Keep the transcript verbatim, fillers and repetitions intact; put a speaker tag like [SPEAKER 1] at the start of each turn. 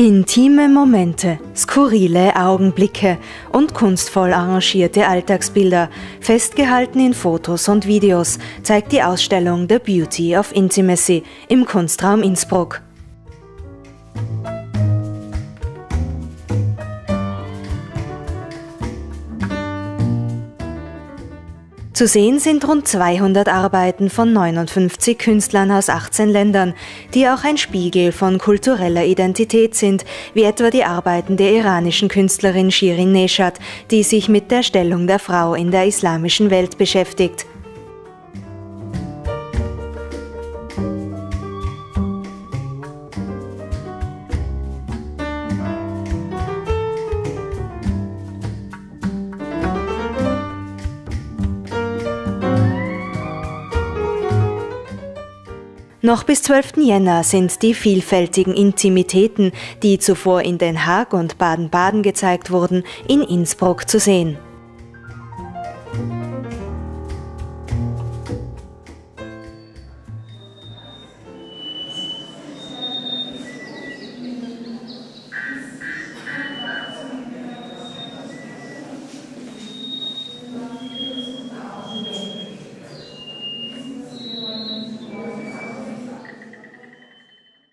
[SPEAKER 1] Intime Momente, skurrile Augenblicke und kunstvoll arrangierte Alltagsbilder, festgehalten in Fotos und Videos, zeigt die Ausstellung The Beauty of Intimacy im Kunstraum Innsbruck. Zu sehen sind rund zweihundert Arbeiten von neunundfünfzig Künstlern aus achtzehn Ländern, die auch ein Spiegel von kultureller Identität sind, wie etwa die Arbeiten der iranischen Künstlerin Shirin Neshat, die sich mit der Stellung der Frau in der islamischen Welt beschäftigt. Noch bis zwölften Jänner sind die vielfältigen Intimitäten, die zuvor in Den Haag und Baden-Baden gezeigt wurden, in Innsbruck zu sehen.